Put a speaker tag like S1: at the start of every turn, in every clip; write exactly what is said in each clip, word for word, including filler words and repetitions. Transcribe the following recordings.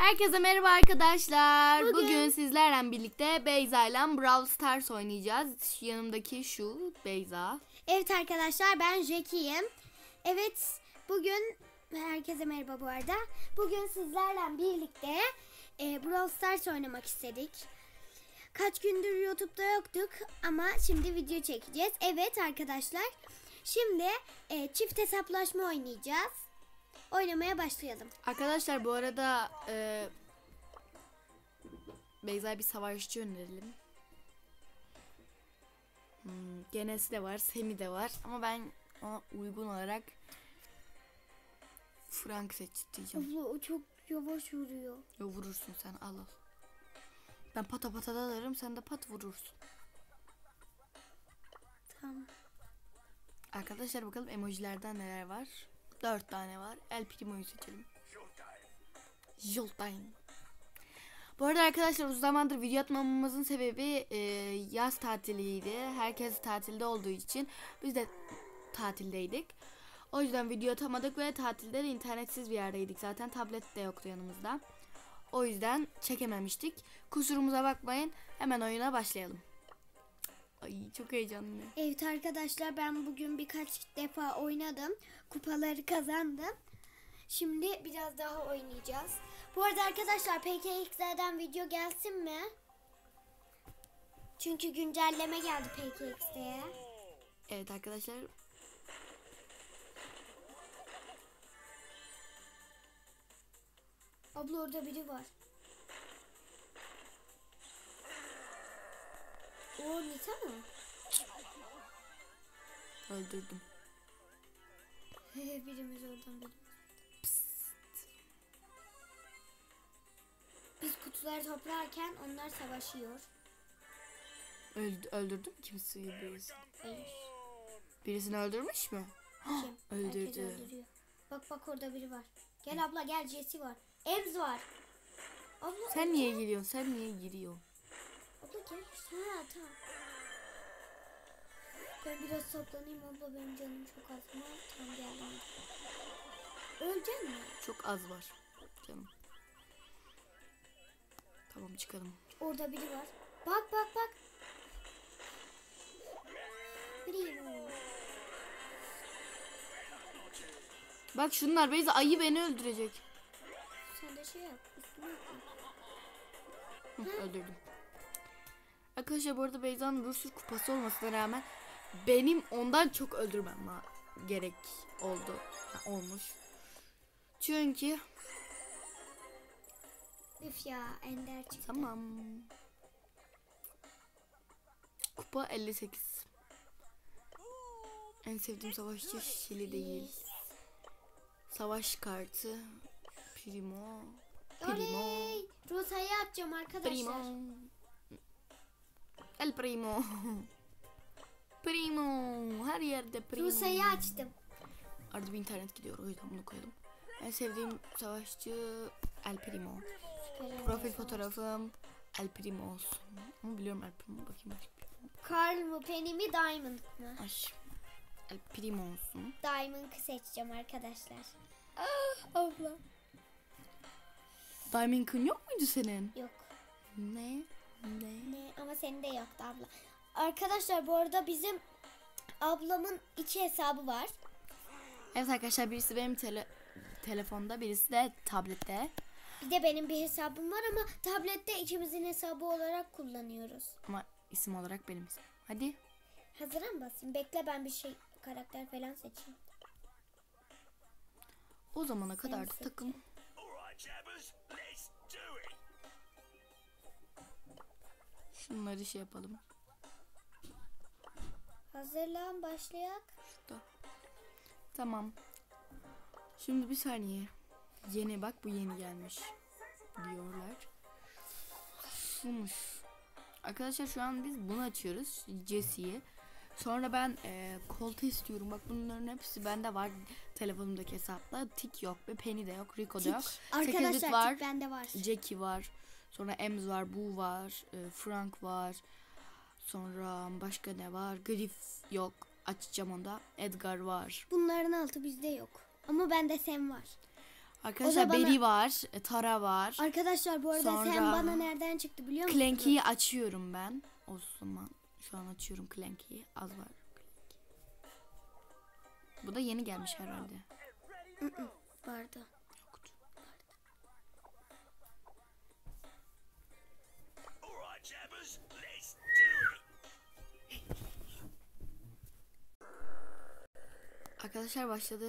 S1: Herkese merhaba arkadaşlar.
S2: Bugün,
S1: Bugün sizlerle birlikte Beyza ile Brawl Stars oynayacağız. Yanımdaki şu Beyza.
S2: Evet arkadaşlar, ben Jackie'yim. Evet, bugün herkese merhaba bu arada. Bugün sizlerle birlikte e, Brawl Stars oynamak istedik. Kaç gündür YouTube'da yoktuk ama şimdi video çekeceğiz. Evet arkadaşlar, şimdi e, çift hesaplaşma oynayacağız. Oynamaya başlayalım.
S1: Arkadaşlar bu arada e, Beyza'ya bir savaşçı önerelim. Hmm, Genesi de var, Semi de var ama ben ona uygun olarak Frank seçeceğim.
S2: Abla o çok yavaş vuruyor.
S1: Yo, vurursun sen, al al. Ben pata pata dalarım, sen de pat vurursun.
S2: Tamam.
S1: Arkadaşlar bakalım emojilerden neler var. Dört tane var. El Primo'yu seçelim. Joltine. Bu arada arkadaşlar uzun zamandır video atmamamızın sebebi e, yaz tatiliydi. Herkes tatilde olduğu için biz de tatildeydik. O yüzden video atamadık ve tatilde de internetsiz bir yerdeydik. Zaten tablet de yoktu yanımızda. O yüzden çekememiştik. Kusurumuza bakmayın. Hemen oyuna başlayalım. Ay çok heyecanlı.
S2: Evet arkadaşlar, ben bugün birkaç defa oynadım. Kupaları kazandım. Şimdi biraz daha oynayacağız. Bu arada arkadaşlar, P K X'lerden video gelsin mi? Çünkü güncelleme geldi P K X'de.
S1: Evet arkadaşlar.
S2: Abla orada biri var. O Nita mı?
S1: Öldürdüm.
S2: Birimiz oradan biri. Biz kutuları toplarken onlar savaşıyor.
S1: Öldü, öldürdüm kimisi birisini.
S2: Hayır.
S1: Birisini öldürmüş mü?
S2: Kim?
S1: Öldürdü.
S2: Herkes öldürüyor. Bak bak orada biri var. Gel abla gel, Jessie var. Ems var. Abla
S1: Sen niye giriyorsun? Sen niye giriyorsun?
S2: Abla gel. Ha tamam. Ben biraz saklanayım abla, benim canım çok az. Ama tamam geldim. Ölecek mi?
S1: Çok az var canım. Tamam çıkalım.
S2: Orada biri var. Bak bak bak. Primo.
S1: Bak şunlar Beyza, ayı beni öldürecek.
S2: Sen de şey yap. Üstüne
S1: Hı, öldürdüm. Arkadaşlar bu arada Beyza'nın Rusur kupası olmasına rağmen benim ondan çok öldürmem gerek oldu. Ha, olmuş. Çünkü
S2: Üf ya, Ender çıktı.
S1: tamam. Kupa elli sekiz. En sevdiğim savaşçı Şili değil. Savaş kartı Primo. Primo.
S2: Oley! Rosa'yı atacağım arkadaşlar.
S1: Primo. El Primo. Primo. Her yerde Primo.
S2: Rosa'yı açtım.
S1: Arada bir internet gidiyor, o yüzden bunu koydum. En sevdiğim savaşçı El Primo. Profil fotoğrafım El Primo olsun. Ama biliyorum El Primo, bakayım.
S2: Carl mı, Penny mi, Diamond mı?
S1: Ay. El Primo olsun.
S2: Diamond'ı seçeceğim arkadaşlar. Ah, abla.
S1: Diamond'ın yok muydu senin?
S2: Yok.
S1: Ne? Ne?
S2: Ne? Ama senin de yoktu abla. Arkadaşlar bu arada bizim ablamın iki hesabı var.
S1: Evet arkadaşlar, birisi benim tele telefonda, birisi de tablette.
S2: Bir de benim bir hesabım var ama tablette ikimizin hesabı olarak kullanıyoruz.
S1: Ama isim olarak benim isim. Hadi.
S2: Hazıra mı basayım? Bekle, ben bir şey karakter falan seçeyim.
S1: O zamana
S2: Sen
S1: kadar da
S2: seç.
S1: takım. Şunları şey yapalım.
S2: Hazırlan, başlayak.
S1: Şurada. Tamam. Şimdi bir saniye. Yeni, bak bu yeni gelmiş diyorlar. Şumuş. Arkadaşlar şu an biz bunu açıyoruz. Jesse'yi. Sonra ben e, kolta istiyorum. Bak bunların hepsi bende var. Telefonumdaki hesapta. Tik yok ve Penny de yok. Rico da yok.
S2: Arkadaşlar
S1: Sekizlik var.
S2: tik bende var.
S1: Jackie var. Sonra Ems var. Bu var. E, Frank var. Sonra başka ne var? Griff yok. Açacağım onu da. Edgar var.
S2: Bunların altı bizde yok. Ama bende Sam var.
S1: Arkadaşlar
S2: bana-
S1: Beri var, e, Tara var.
S2: Arkadaşlar bu arada
S1: Sonra-
S2: sen bana nereden çıktı biliyor musun?
S1: Clanky'yi açıyorum ben. O zaman şu an açıyorum Clanky'yi. Az var. Bu da yeni gelmiş herhalde.
S2: Vardı.
S1: Yoktu. Arkadaşlar başladı.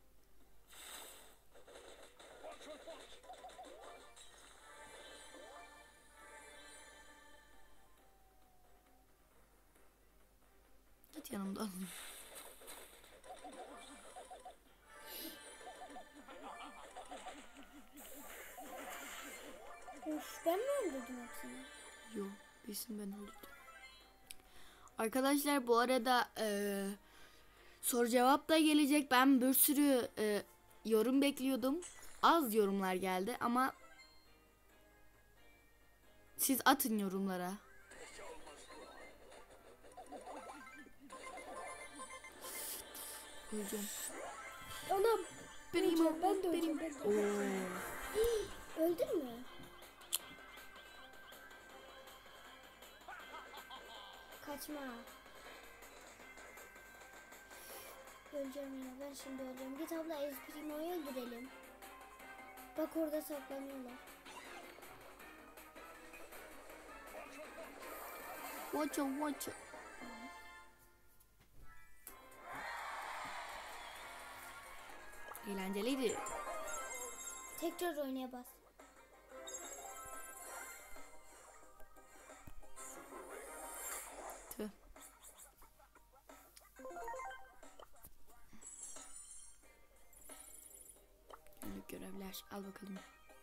S1: Git yanımdan.
S2: Of, ben mi öldürdüm hepsini?
S1: Yo, bilsin ben öldürdüm. Arkadaşlar bu arada eee soru cevap da gelecek. Ben bir sürü eee, yorum bekliyordum. Az yorumlar geldi ama siz atın yorumlara. Öleceğim.
S2: Anam.
S1: Benim
S2: Öleceğim, ben de öleceğim,
S1: benim.
S2: ben de
S1: Oo.
S2: Öldün mü? Kaçma. Öleceğim yine. Ben şimdi öleceğim. Git abla Esprimo'yu öldürelim. Bak orada saklanıyorlar.
S1: Watch out, watch out. Eğlenceliydi.
S2: Tekrar oynaya bas.
S1: Tüh. Günlük görevler. Al bakalım.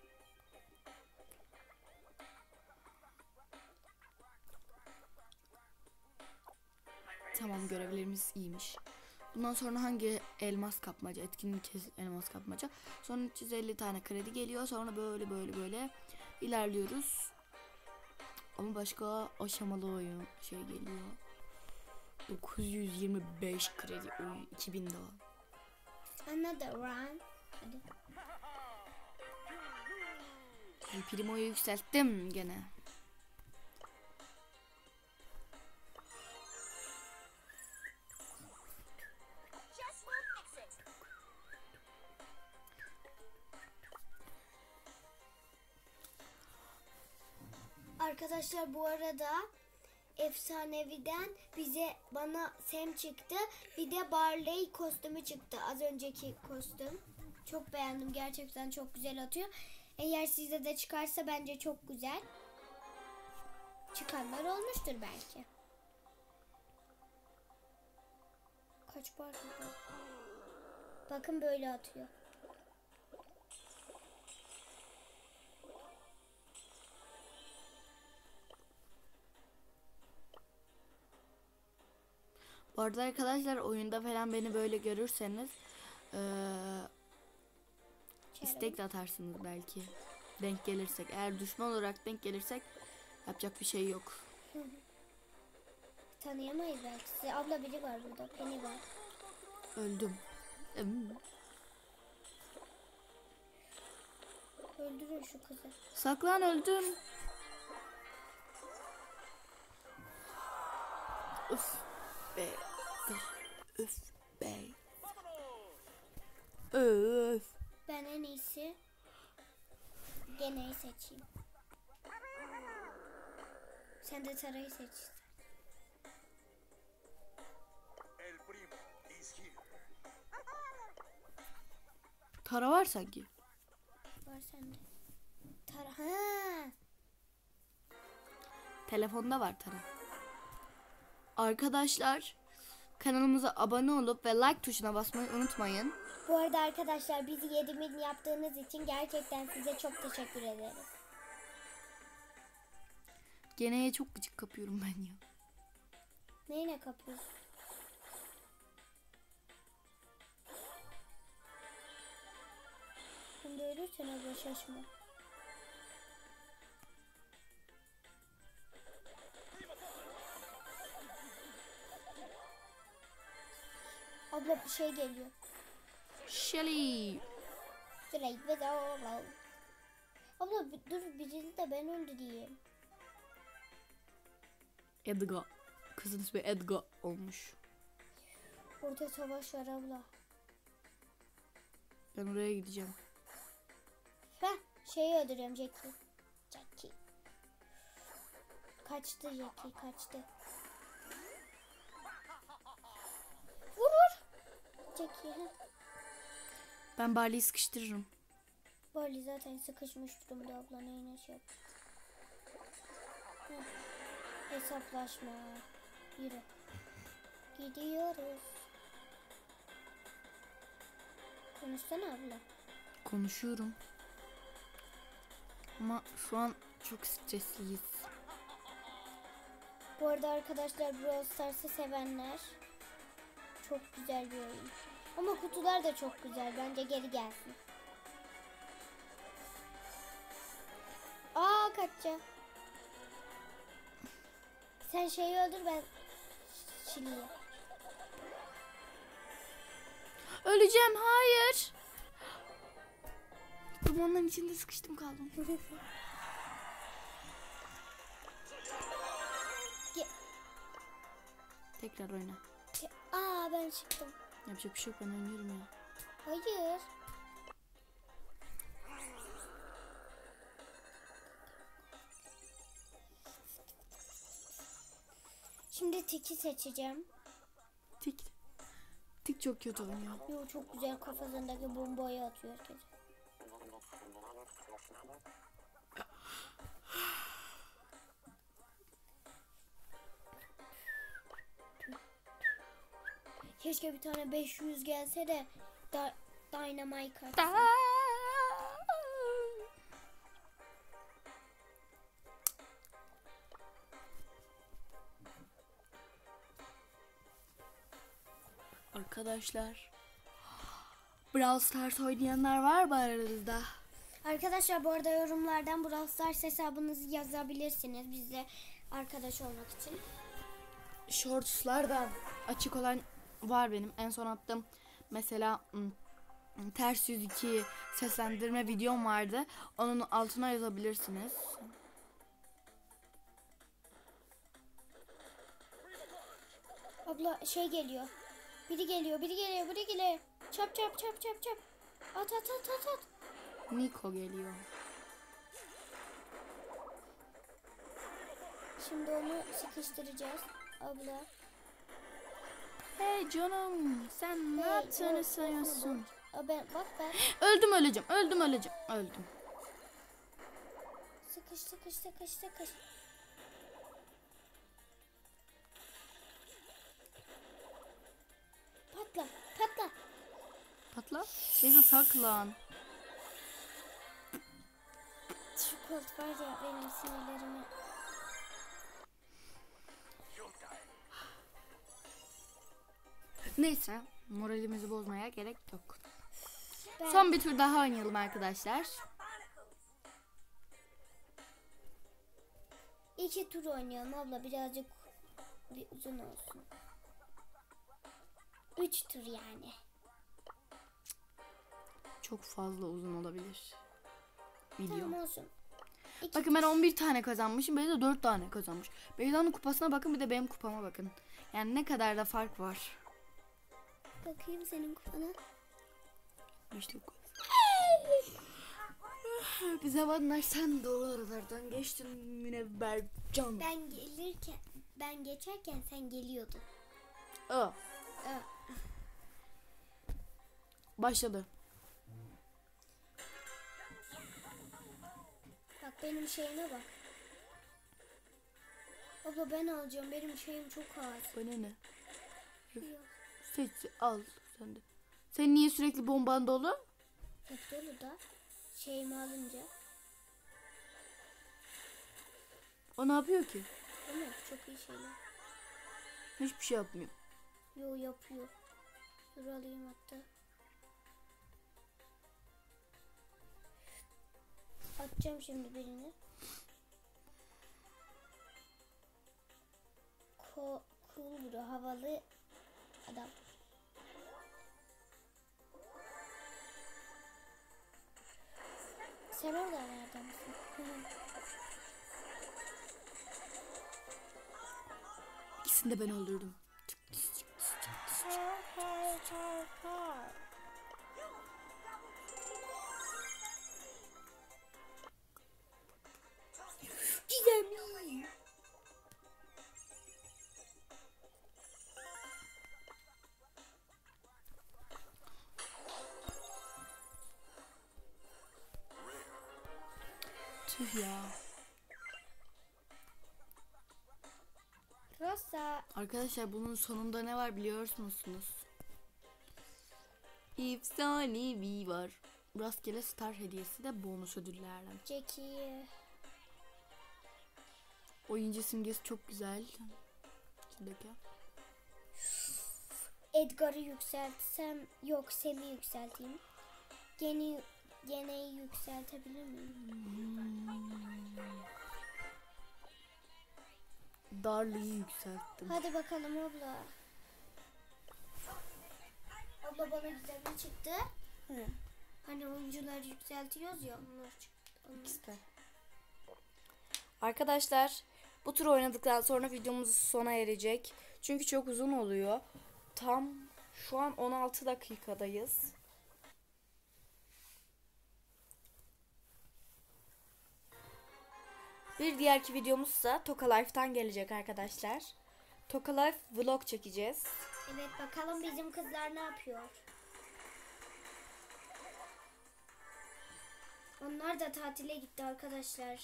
S1: Tamam, görevlerimiz iyiymiş. Bundan sonra hangi elmas kapmaca, etkinlik elmas kapmaca. Sonra üç yüz elli tane kredi geliyor. Sonra böyle böyle böyle ilerliyoruz. Ama başka aşamalı oyun şey geliyor. dokuz yüz yirmi beş kredi oyun, iki bin daha.
S2: Another run. Hadi.
S1: El Primo'yu yükselttim gene.
S2: Arkadaşlar bu arada efsaneviden bize bana Sam çıktı. Bir de Barley kostümü çıktı. Az önceki kostüm. Çok beğendim. Gerçekten çok güzel atıyor. Eğer sizde de çıkarsa bence çok güzel. Çıkanlar olmuştur belki. Kaç parça? Bakın böyle atıyor.
S1: Bu arada arkadaşlar oyunda falan beni böyle görürseniz eee istek de atarsınız belki. Denk gelirsek. Eğer düşman olarak denk gelirsek yapacak bir şey yok.
S2: Tanıyamayız belki. Size abla biri var burada. Penny var.
S1: Öldüm. Em.
S2: Öldürün şu kızı.
S1: Saklan, öldüm. Üf be. Üf be. Öf.
S2: Ben en iyisi Gene'yi seçeyim. Sen de Tara'yı seç.
S1: Tara var sanki.
S2: Var sende. Tara. Ha.
S1: Telefonda var Tara. Arkadaşlar kanalımıza abone olup ve like tuşuna basmayı unutmayın.
S2: Bu arada arkadaşlar bizi yedi bin yaptığınız için gerçekten size çok teşekkür ederiz.
S1: Geneye çok gıcık kapıyorum ben ya.
S2: Neyle kapıyorsun? Şimdi ölürsen abla şaşma. Abla bir şey geliyor.
S1: Shelly.
S2: Straight with all. Abla bir- dur birini de ben öldüreyim.
S1: Edgar. Kızın ismi Edgar olmuş.
S2: Orada savaş var abla.
S1: Ben oraya gideceğim.
S2: Heh, şeyi öldürüyorum Jackie. Jackie. Kaçtı Jackie kaçtı. Vur vur. Jackie. Heh.
S1: Ben Barley'i sıkıştırırım.
S2: Barley zaten sıkışmış durumda abla neyine şey yap. Heh. Hesaplaşma. Yürü. Gidiyoruz. Konuşsana abla.
S1: Konuşuyorum. Ama şu an çok stresliyiz.
S2: Bu arada arkadaşlar Brawl Stars'ı sevenler çok güzel bir oyun. Ama kutular da çok güzel. Bence geri gelsin. Aa kaçacağım. Sen şeyi öldür ben Şili'yi.
S1: Öleceğim, hayır. Dumanların içinde sıkıştım kaldım. Tekrar oyna.
S2: Aa ben çıktım.
S1: Yapacak bir şey yok, ben oynuyorum ya.
S2: Hayır. Şimdi Tik'i seçeceğim.
S1: Tik. Tik çok kötü oynuyor.
S2: Yo çok güzel kafasındaki bombayı atıyor herkes. Keşke bir tane beş yüz gelse de da Dynamite atsa.
S1: Arkadaşlar, Brawl Stars oynayanlar var mı aranızda?
S2: Arkadaşlar bu arada yorumlardan Brawl Stars hesabınızı yazabilirsiniz bizle arkadaş olmak için.
S1: Shortslardan açık olan var benim. En son attığım mesela ım, ters yüz iki seslendirme videom vardı. Onun altına yazabilirsiniz.
S2: Abla şey geliyor. Biri geliyor, biri geliyor, biri geliyor. Çap çap çap çap çap. At at at at at.
S1: Nico geliyor.
S2: Şimdi onu sıkıştıracağız abla.
S1: Hey canım, sen ne
S2: Hey,
S1: yaptığını
S2: o-
S1: sanıyorsun?
S2: Aa, ben bak ben
S1: Öldüm, öleceğim, öldüm, öleceğim, öldüm.
S2: sıkış sıkış sıkış sıkış. Patla patla.
S1: Patla. Beyza saklan.
S2: Şu kolt var ya benim sinirlerimi.
S1: Neyse, moralimizi bozmaya gerek yok.
S2: Ben,
S1: Son bir tur daha oynayalım arkadaşlar.
S2: iki tur oynayalım abla birazcık bir uzun olsun. Üç tur yani.
S1: Çok fazla uzun olabilir video.
S2: Tamam olsun. İki
S1: Bakın ben on bir tane kazanmışım. Beyza dört tane kazanmış. Beyza'nın kupasına bakın, bir de benim kupama bakın. Yani ne kadar da fark var.
S2: bakayım senin kupana.
S1: İşte bir zamanlar sen doğru aralardan geçtin Münevver Can.
S2: Ben gelirken, ben geçerken sen geliyordun.
S1: Aa,
S2: Aa,
S1: başladı.
S2: bak benim şeyime bak. Abla ben alacağım. Benim şeyim çok az.
S1: Bana ne?
S2: Yok,
S1: Seç, al sen de. Sen niye sürekli bomban dolu?
S2: hep dolu da. Şeyimi alınca.
S1: O ne yapıyor ki?
S2: Ama çok iyi şeyler.
S1: Hiçbir şey yapmıyor.
S2: Yo yapıyor. Dur alayım hatta. Atacağım şimdi birini. Ko cool bro, havalı adam. Sen orada nereden misin?
S1: İkisini de ben öldürdüm.
S2: Gizemli.
S1: Tüh ya.
S2: Rosa.
S1: Arkadaşlar bunun sonunda ne var biliyor musunuz? Efsanevi var. Rastgele star hediyesi de bonus ödüllerden.
S2: Jackie.
S1: Oyuncu simgesi çok güzel. Bir dakika.
S2: Edgar'ı yükseltsem yok Sam'i yükselteyim. Gene Gene'yi yükseltebilir miyim?
S1: Darlı'yı yükselttim.
S2: Hadi bakalım abla. Abla bana güzel bir çıktı.
S1: Hı.
S2: Hani oyuncuları yükseltiyoruz ya onlar çıktı. Onlar.
S1: İşte. Arkadaşlar bu tur oynadıktan sonra videomuz sona erecek. Çünkü çok uzun oluyor. Tam şu an on altı dakikadayız. Bir diğerki videomuzsa Toka Life'tan gelecek arkadaşlar. Toka Life vlog çekeceğiz.
S2: Evet bakalım bizim kızlar ne yapıyor. Onlar da tatile gitti arkadaşlar.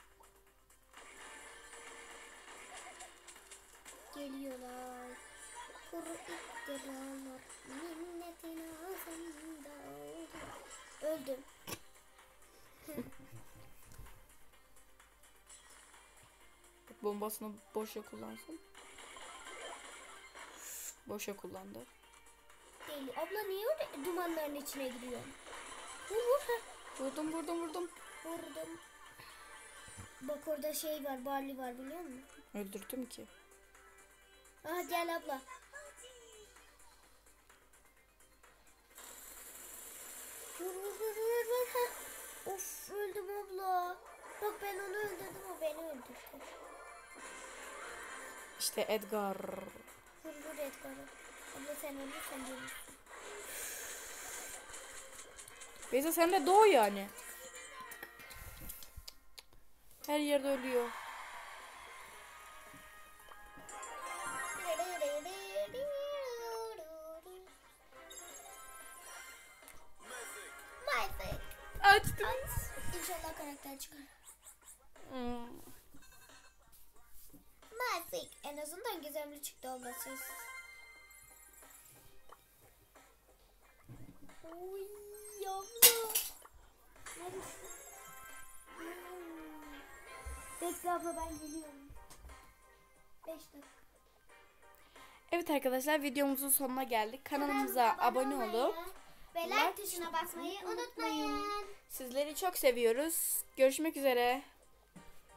S2: Geliyorlar. Kuru iktiralar minnetin ağzında oldu. Öldüm.
S1: Bombasını boşa kullansın. Boşa kullandı.
S2: Deli. Abla niye öyle dumanların içine giriyorsun? Vur vur.
S1: Vurdum vurdum vurdum.
S2: Vurdum. Bak orada şey var, Barley var biliyor musun?
S1: Öldürdüm ki.
S2: Aha gel abla. Vur vur vur vur vur. Heh. Of öldüm abla. Bak ben onu öldürdüm, o beni öldürdü.
S1: İşte Edgar.
S2: Vur vur Edgar'ı. Abla sen ölürsen görürsün.
S1: Beyza sen de doğu yani. Her yerde ölüyor.
S2: Mythic.
S1: Açtım.
S2: İnşallah karakter çıkar.
S1: Hmm.
S2: Mythic. En azından gizemli çıktı olmasız. Oy abla. Neredesin? Bekle abla ben geliyorum. beş dakika.
S1: Evet arkadaşlar videomuzun sonuna geldik. Kanalımıza abone olup
S2: ve like tuşuna basmayı unutmayın.
S1: sizleri çok seviyoruz. Görüşmek üzere.